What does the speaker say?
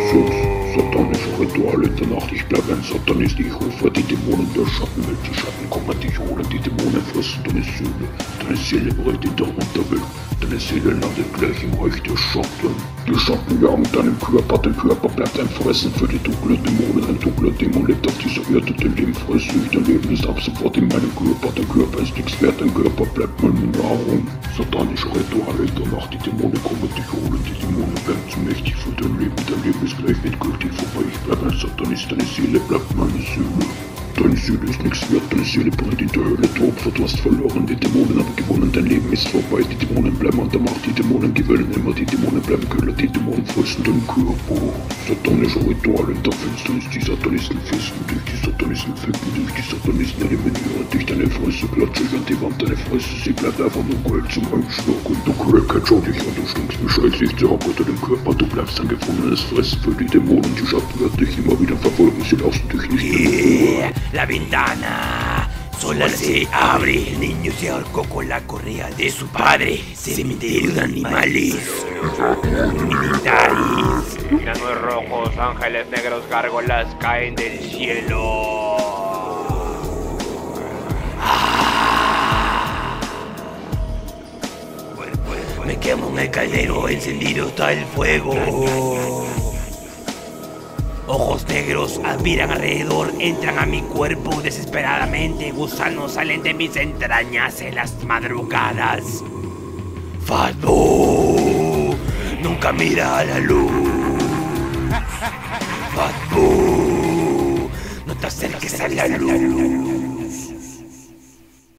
6. Satanische Rituale der Nacht. Ich bleibe ein Satanist. Ich rufe die Dämonen der Schattenwelt. Die Schatten kommen dich holen. Die Dämonen fressen deine Seele. Deine Seele brennt in der Unterwelt. Deine Seele landet gleich im Reich der Schatten. Die Schatten jagen deinen Körper. Dein Körper bleibt ein Fressen für die dunklen Dämonen. Ein dunkler Dämon lebt auf dieser Erde. Dein Leben frisst mich. Dein Leben ist ab sofort in meinem Körper. Dein Körper ist nichts wert. Dein Körper bleibt meine Nahrung. Satanische Rituale der Nacht. Die Dämonen kommen dich holen. Die Dämonen bleiben zu mächtig für dein Leben. Dein Leben ist gleich endgültig vorbei. Ich bleibe ein Satanist. Deine Seele bleibt meine Seele. Deine Seele ist nichts wert, deine Seele brennt in der Hölle. Du Opfer, du hast verloren, die Dämonen haben gewonnen, dein Leben ist vorbei. Die Dämonen bleiben an der Macht, die Dämonen gewinnen immer, die Dämonen bleiben Köhler, die Dämonen fressen deinen Körper. Satanische Rituale in der Finsternis, die Satanisten festen dich, die Satanisten ficken dich, die Satanisten eliminieren dich, deine Fresse klatsche ich an die Wand, deine Fresse, sie bleibt einfach nur Gold zum Einschlagen. Du Crackhead, schau dich an, du stinkst wie Scheiß, ich zerhack unter dem Körper, du bleibst ein gefundenes Fressen für die Dämonen, die Schatten werden dich immer wieder verfolgen, sie lassen dich nicht in Ruhe. La ventana sola se abre. El niño se ahorcó con la correa de su padre. Cementerio de animales. Militares. Enanos rojos, ángeles negros, gárgolas caen del cielo. Me quemo en el caldero, encendido está el fuego. Ojos negros admiran alrededor, entran a mi cuerpo desesperadamente. Gusanos salen de mis entrañas en las madrugadas. Fatbu nunca mira a la luz. Fatbu, no te acerques a la luz.